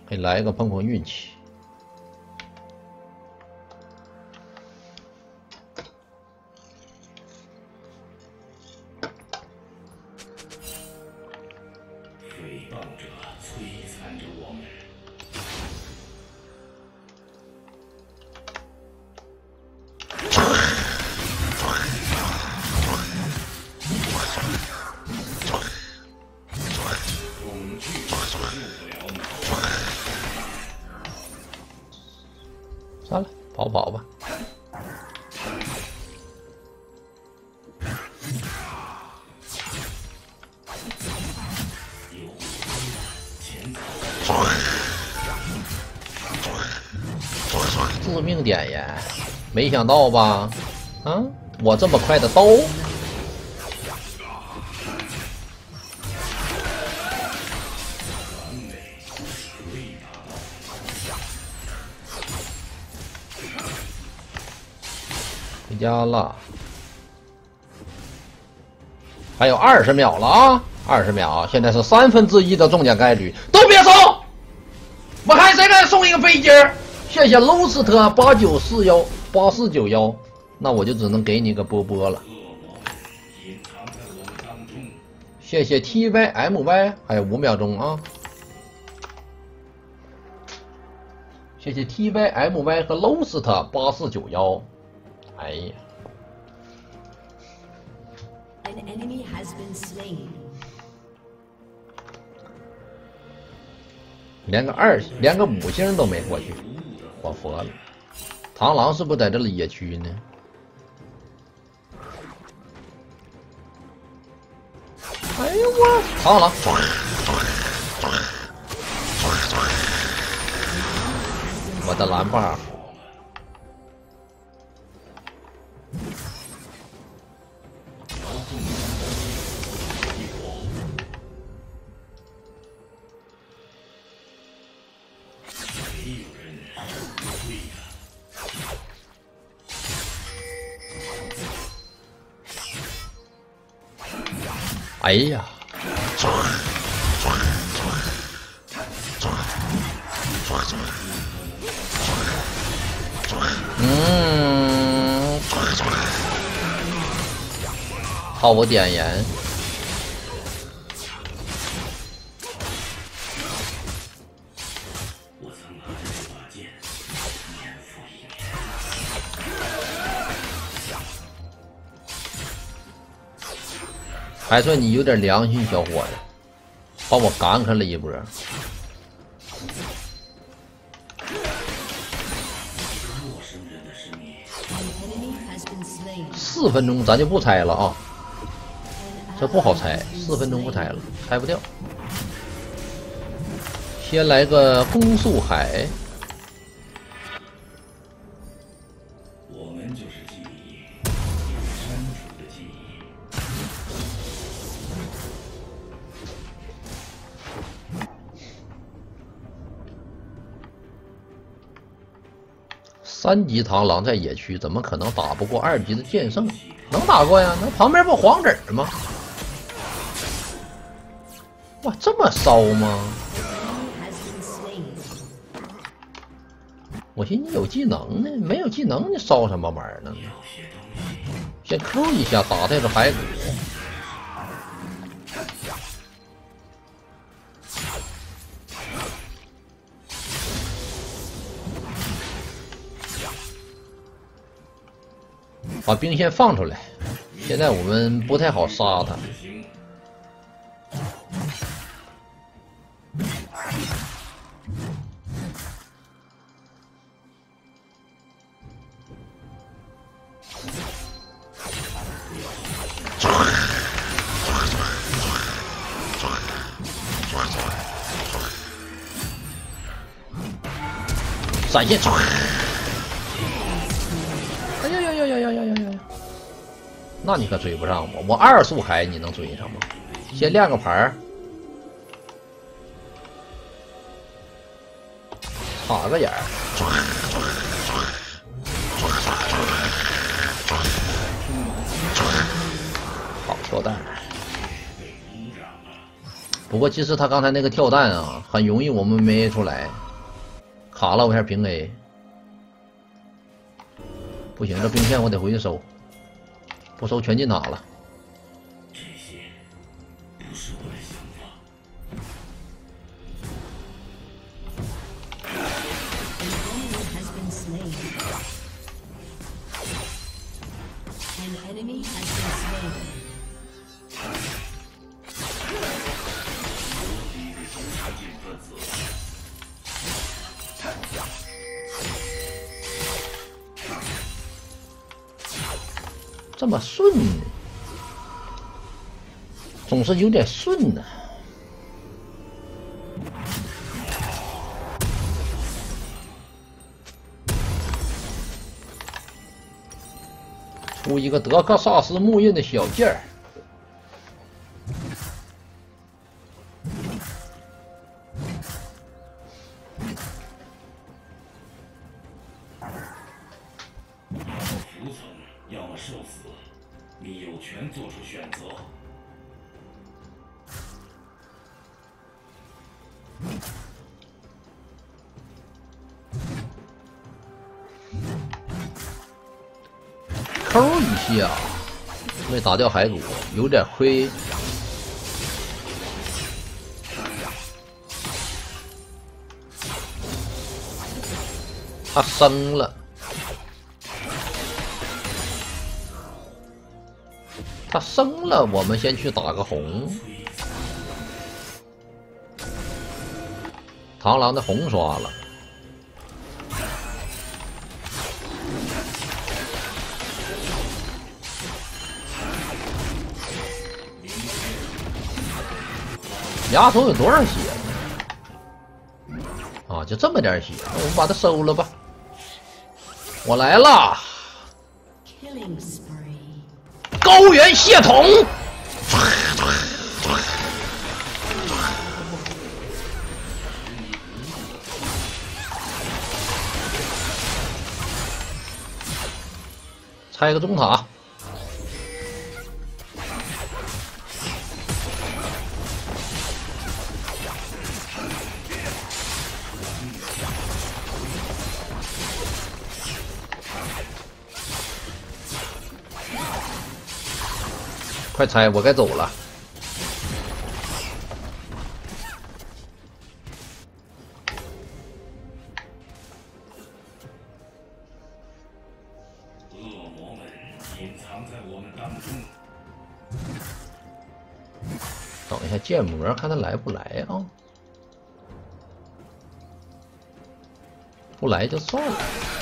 可以来一个碰碰运气。 诽谤者摧残着我们。恐惧救不了你。 算了，跑跑吧。致命点呀！没想到吧？啊，我这么快的刀！回家了，还有20秒了啊！20秒，现在是1/3的中奖概率，都别送！我看谁敢送一个飞机儿！谢谢 Lost 89418491，那我就只能给你个波波了。谢谢 TYMY， 还有5秒钟啊！谢谢 TYMY 和 Lost 8491。哎呀！ An enemy has been slain. 连个5星都没过去，我服了。螳螂是不是在这里野区呢？哎呦我！螳螂！我的蓝 buff。哎呀！好，我点烟。还算你有点良心，小伙子，把我感慨了一波。4分钟咱就不猜了啊，这不好猜，4分钟不猜了，猜不掉。先来个攻速海。 我们就是记忆，删除的记忆。 3级螳螂在野区怎么可能打不过2级的剑圣？能打过呀？那旁边不黄子吗？哇，这么骚吗？我寻思你有技能呢，没有技能你骚什么玩意儿呢？先 Q 一下，打这个骸骨。把兵线放出来，现在我们不太好杀他。闪现！哎呀呀呀呀呀呀呀呀！那你可追不上我，我2速海你能追上吗？先亮个牌儿，插个眼儿，好跳蛋。 不过即使他刚才那个跳弹啊，很容易我们没 A 出来，卡了我一下平 A。不行，这兵线我得回去收，不收全进塔了。 这些不是我的想法。 An enemy has been slain. 这么顺呢，总是有点顺呢。出一个德克萨斯木印的小件儿。 服从，要么受死，你有权做出选择。 抠一下，没打掉骸骨，有点亏。他生了。 他生了，我们先去打个红。螳螂的红刷了，丫头有多少血呢？啊，就这么点血，我们把它收了吧。我来了。 Killing spree. 高原血统，拆个中塔，快拆！我该走了。 恶魔们隐藏在我们当中。 等一下建模，看他来不来啊？不来就算了。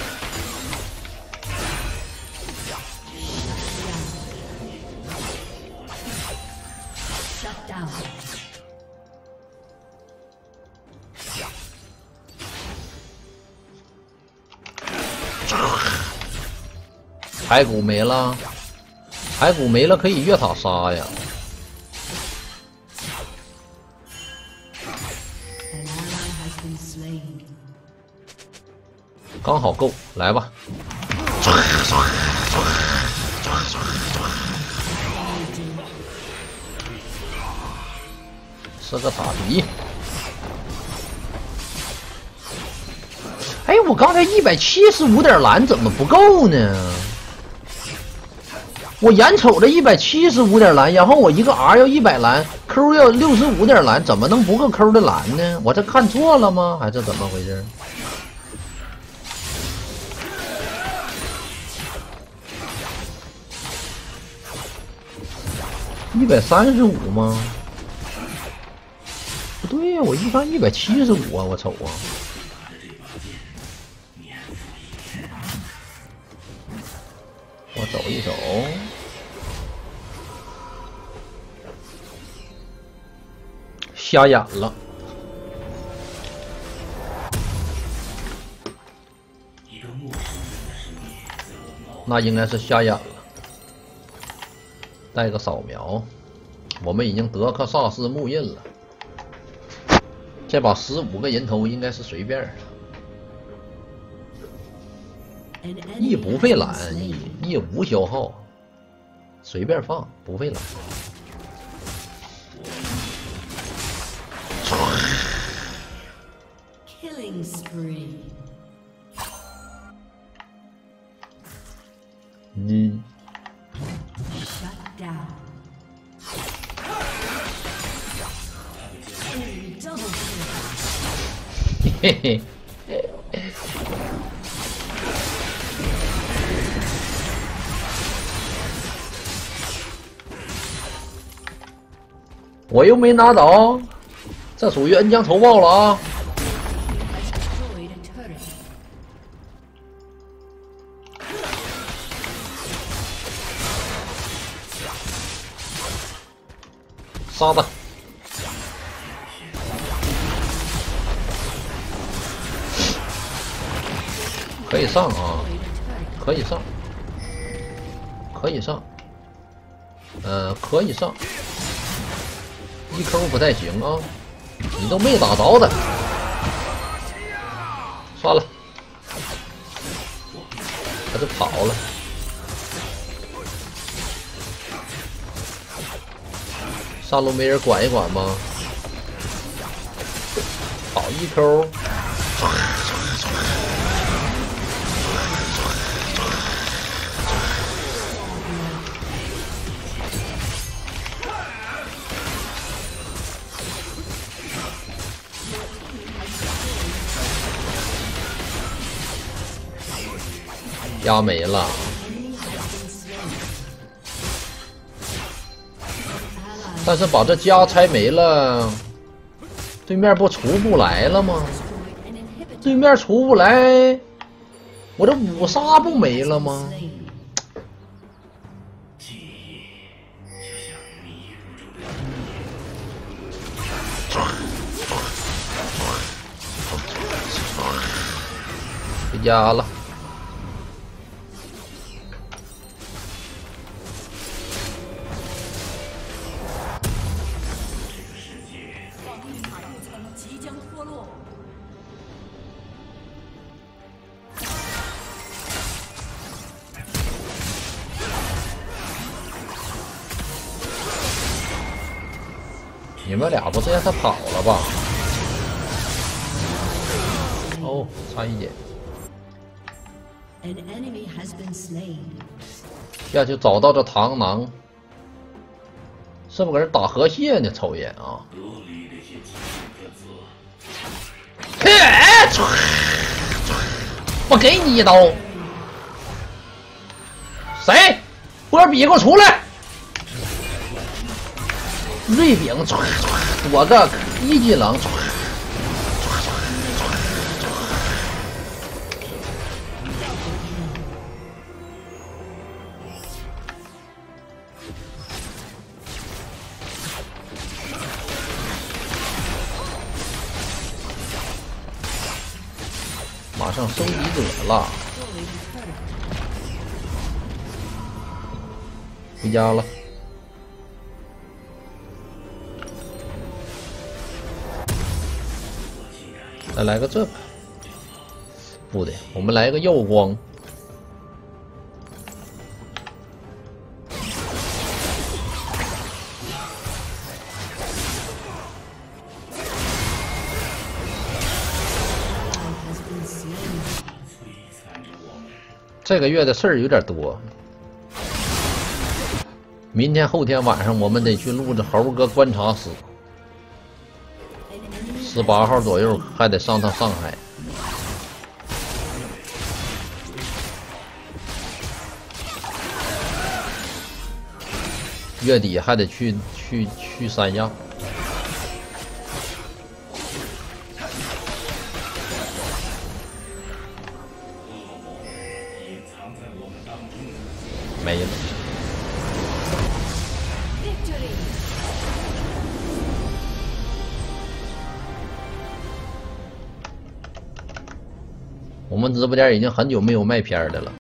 骸骨没了，骸骨没了可以越塔杀呀。刚好够，来吧。是个塔皮。哎，我刚才175点蓝怎么不够呢？我眼瞅着175点蓝，然后我一个 R 要100蓝 ，Q 要65点蓝，怎么能不够 Q 的蓝呢？我这看错了吗？还是怎么回事？135吗？不对呀，我一看175啊，我瞅啊。 我走一走，瞎眼了。那应该是瞎眼了。带个扫描，我们已经德克萨斯木印了。这把15个人头应该是随便的。 E 不费蓝，E 无消耗，随便放，不费蓝。 Killing spree. 嗯， Shut down. Enemy double kill. 嘿嘿。我又没拿到，这属于恩将仇报了啊！ Destroyed a turret. 杀他！可以上啊，可以上，可以上，可以上。一抠不太行啊，你都没打着他，算了，他就跑了。上路没人管一管吗？好一抠。 压没了，但是把这家拆没了，对面不出不来了吗？对面出不来，我这五杀不没了吗？回家了。 即将脱落。 你们俩不是让他跑了吧？哦，差一点。 An enemy has been slain. 下去找到这螳螂，是不是搁这打河蟹呢？瞅一眼啊！嘿，我给你一刀。谁？波比给我出来！瑞饼，躲个一级狼。 马上收集者了，回家了。再来个这个，不对，我们来个耀光。这个月的事儿有点多，明天后天晚上我们得去录制猴哥观察室，18号左右还得上趟上海，月底还得去三亚。 没了。我们直播间已经很久没有卖片的了。